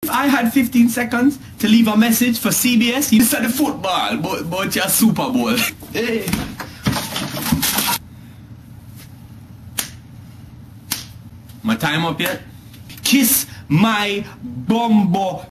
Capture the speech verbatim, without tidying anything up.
If I had fifteen seconds to leave a message for C B S, you said the football, but, but your Super Bowl. Hey. My time up yet? Kiss my bumbo.